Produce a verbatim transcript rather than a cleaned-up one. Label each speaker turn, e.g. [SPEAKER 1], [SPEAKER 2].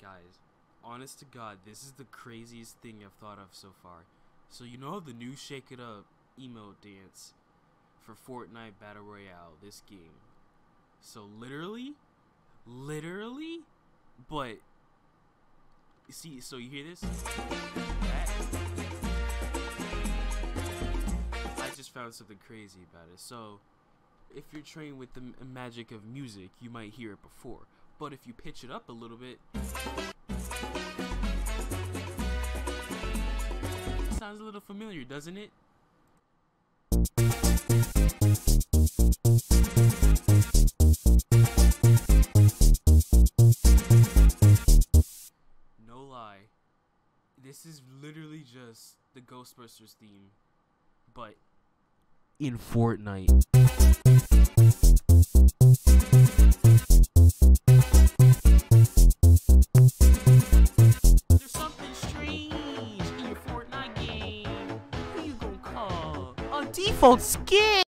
[SPEAKER 1] Guys, honest to God, this is the craziest thing I've thought of so far. So you know the new Shake It Up emote dance for Fortnite Battle Royale, this game. So literally, literally, but you see, so you hear this? That, I just found something crazy about it. So if you're trained with the m magic of music, you might hear it before. But if you pitch it up a little bit, it sounds a little familiar, doesn't it? No lie, this is literally just the Ghostbusters theme, but in Fortnite. There's something strange in your Fortnite game. Who you gonna call? A default skin!